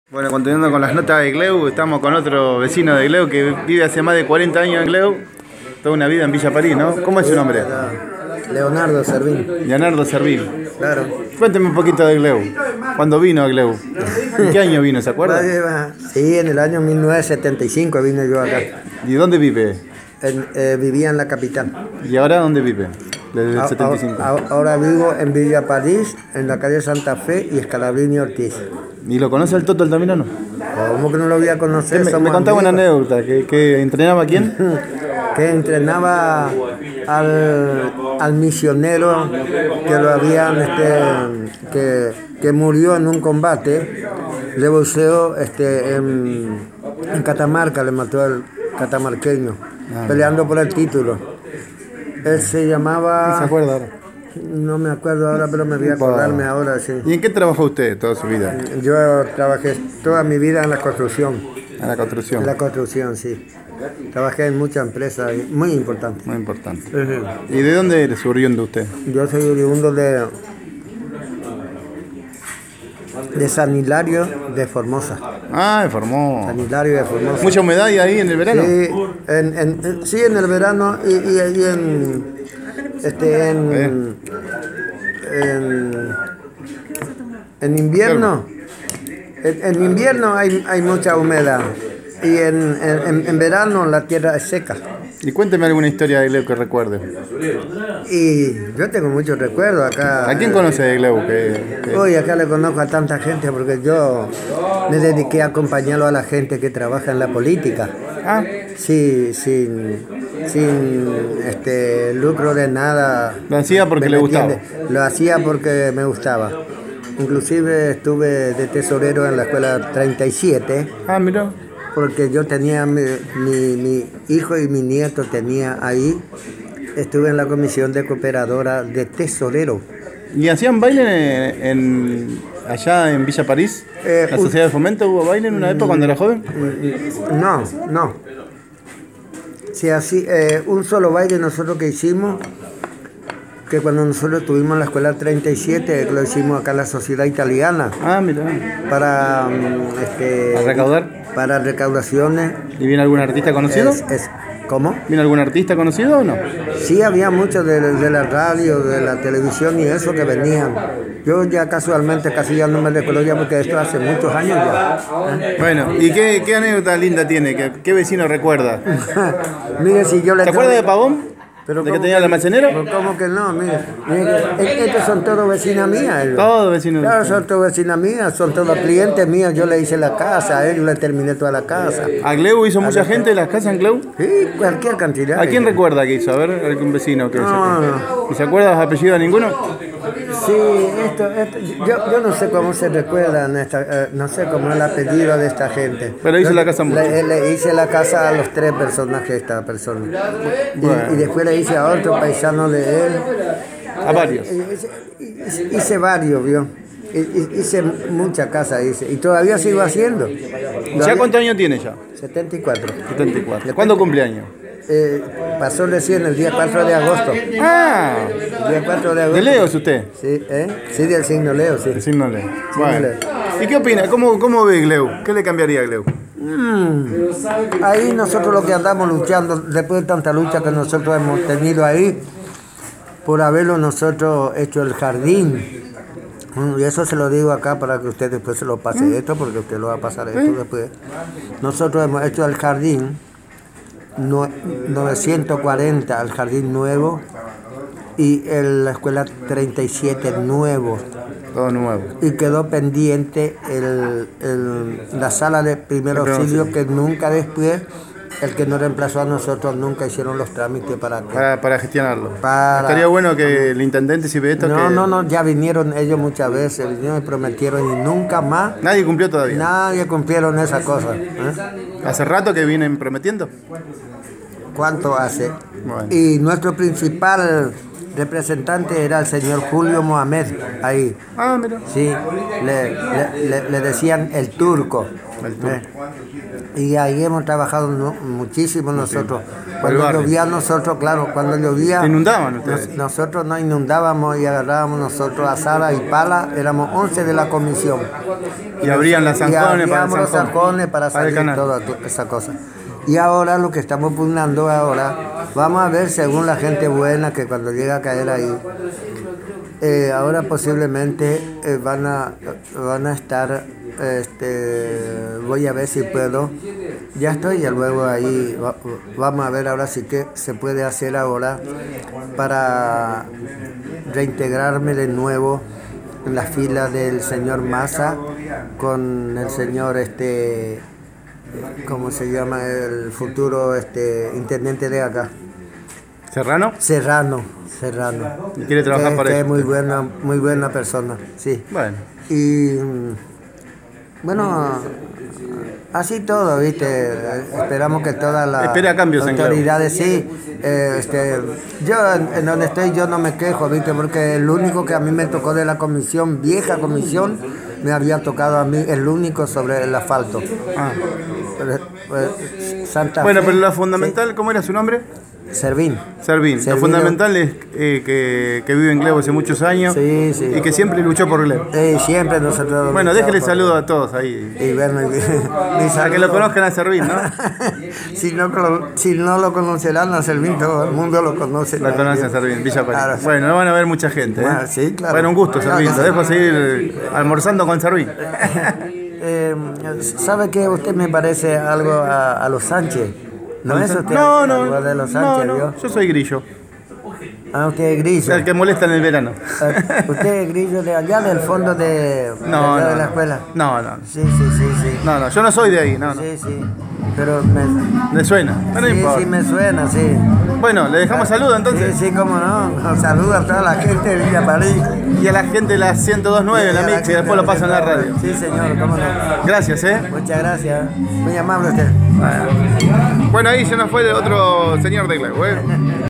Bueno, continuando con las notas de Gleu, estamos con otro vecino de Gleu que vive hace más de 40 años en Gleu, toda una vida en Villa París, ¿no? ¿Cómo es su nombre? Leonardo Servín. Leonardo Servín. Claro. Cuénteme un poquito de Gleu. ¿Cuándo vino a Gleu? ¿En qué año vino, se acuerda? Sí, en el año 1975 vine yo acá. ¿Y dónde vive? Vivía en la capital. ¿Y ahora dónde vive? Desde el 75. Ahora vivo en Villa París, en la calle Santa Fe y Escalabrini Ortiz. ¿Y lo conoce el Toto Altamirano? ¿Cómo que no lo voy a conocer? Me contaba una anécdota, que entrenaba a quién. Que entrenaba al misionero que lo habían que murió en un combate de boxeo en Catamarca, le mató al catamarqueño, peleando por el título. Él se llamaba... ¿Se acuerda ahora? No me acuerdo ahora, pero me voy a acordarme ahora, sí. ¿Y en qué trabajó usted toda su vida? Yo trabajé toda mi vida en la construcción. ¿En la construcción? En la construcción, sí. Trabajé en muchas empresas muy importantes. Muy importante. ¿Y de dónde surgió usted? Yo soy oriundo de San Hilario de Formosa. Ah, de Formosa. San Hilario de Formosa. ¿Mucha humedad hay ahí en el verano? Sí, sí, en el verano y en invierno. En invierno hay mucha humedad y en verano la tierra es seca. Y cuénteme alguna historia de Gleu que recuerde. Y yo tengo muchos recuerdos acá. ¿A quién conoce de Gleu? Hoy acá le conozco a tanta gente porque yo me dediqué a acompañarlo a la gente que trabaja en la política. Ah. Sí, sin lucro de nada. Lo hacía porque le gustaba. Lo hacía porque me gustaba. Inclusive estuve de tesorero en la escuela 37. Ah, mira. Porque yo tenía mi hijo y mi nieto tenía ahí. Estuve en la comisión de cooperadora de tesorero. ¿Y hacían baile allá en Villa París? ¿La Sociedad de Fomento hubo baile en una época cuando era joven? No. Sí, así, un solo baile nosotros que hicimos, que cuando nosotros estuvimos en la escuela 37, lo hicimos acá en la Sociedad Italiana. Ah, mira. ¿Para recaudar? Para recaudaciones. ¿Y viene algún artista conocido? ¿Cómo? ¿Viene algún artista conocido o no? Sí, había muchos de la radio, de la televisión y eso que venían. Yo ya casualmente casi ya no me recuerdo ya porque esto hace muchos años ya. Bueno, ¿y qué anécdota linda tiene? ¿Qué vecino recuerda? Mire, si yo le... ¿Se acuerda de Pavón? ¿De que tenía el almacenero? ¿Cómo que no? Mire, estos son todos vecinas mías. Todos vecinos. Claro, son todos vecinas mías, son todos clientes míos. Yo le hice la casa, a él le terminé toda la casa. ¿A Gleu hizo mucha gente las casas en Gleu? Sí, cualquier cantidad. ¿A quién recuerda que hizo? A ver, algún vecino que no. ¿Y se acuerda los apellidos de ninguno? Sí, yo no sé cómo se recuerdan, no sé cómo es el apellido de esta gente. Pero hizo la casa mucho. Le hice la casa a los 3 personajes de esta persona. Bueno. Y después le hice a otro paisano de él. A varios. Hice varios, ¿vio? Hice mucha casa, y todavía sigo haciendo. ¿Ya cuántos años tiene ya? 74. 74. ¿Cuándo cumple años? Pasó recién el día 4 de agosto. Ah, el día 4 de agosto. ¿De Leo es usted? Sí, sí, del signo Leo, sí. Del signo Leo. Bueno. ¿Y qué opina? ¿Cómo ve Gleu? ¿Qué le cambiaría a Gleu? Ahí nosotros lo que andamos luchando, después de tanta lucha que nosotros hemos tenido ahí, por haberlo nosotros hecho el jardín. Y eso se lo digo acá para que usted después se lo pase esto, porque usted lo va a pasar esto después. Nosotros hemos hecho el jardín 940, el jardín nuevo, y la escuela 37 nuevo. Todo nuevo. Y quedó pendiente la sala de primer auxilio que nunca después, el que nos reemplazó a nosotros, nunca hicieron los trámites para gestionarlo. Estaría bueno que el intendente, si ve esto... No, ya vinieron ellos muchas veces, vinieron y prometieron y nunca más. ¿Nadie cumplió todavía? Nadie cumplieron esa cosa. ¿Hace rato que vienen prometiendo? ¿Cuánto hace? Bueno. Y nuestro principal representante era el señor Julio Mohamed, ahí. Ah, mira. Sí, le decían el turco. El turco. Y ahí hemos trabajado muchísimo nosotros. Cuando barrio. llovía nosotros, claro, cuando llovía... ¿Se inundaban ustedes? Nosotros nos inundábamos y agarrábamos nosotros azada y pala, éramos 11 de la comisión. Y abrían las zanjones para el abríamos los zanjón. zanjones para Para el salir canal. toda esa cosa. Y ahora lo que estamos pugnando ahora, vamos a ver según la gente buena que cuando llega a caer ahí, ahora posiblemente van a estar, voy a ver si puedo, ya estoy ya luego ahí, vamos a ver ahora sí que se puede hacer ahora para reintegrarme de nuevo en la fila del señor Massa con el señor ¿cómo se llama? El futuro intendente de acá. ¿Serrano? Serrano. ¿Y quiere trabajar para que eso? es muy buena persona, sí. Bueno. Y bueno, así todo, ¿viste? Esperamos que todas las Espera cambios en autoridades, sí. Yo en donde estoy yo no me quejo, ¿viste? Porque el único que a mí me tocó de la comisión, vieja comisión, me había tocado a mí el único sobre el asfalto. Ah. Santa Bueno, Fe, pero lo fundamental, ¿cómo era su nombre? Servín. Servín. Lo fundamental es que vive en Glebo hace muchos años Sí. y que siempre luchó por Glebo. Siempre nosotros... Bueno, déjele saludo a todos ahí. Y bueno, A que lo conozcan a Servín, ¿no? si no lo conocerán a Servín, todo el mundo lo conoce. Lo conocen a Servín, Villa París. Claro. Bueno, no van a ver mucha gente, ¿eh? Bueno, sí, claro. Bueno, un gusto, Claro Servín. que Lo sí. dejo seguir almorzando con Servín. ¿Sabe que usted me parece algo a los Sánchez? ¿No es usted No, algo de los Sánchez, no, vio? yo soy Grillo. Ah, usted es Grillo. El que molesta en el verano. ¿Usted es Grillo de allá del fondo de la escuela? No. Sí. No, yo no soy de ahí, no. Sí. Pero Me suena, pero no importa. sí, me suena, sí. Bueno, le dejamos saludo entonces. Sí, cómo no. Nos saluda a toda la gente de Villa París. Y a la gente de la 102.9, la mix, y después lo pasan en la radio. Sí, señor, cómo no. Gracias, Muchas gracias. Muy amable usted. Bueno, ahí se nos fue otro señor de Glebo, ¿eh?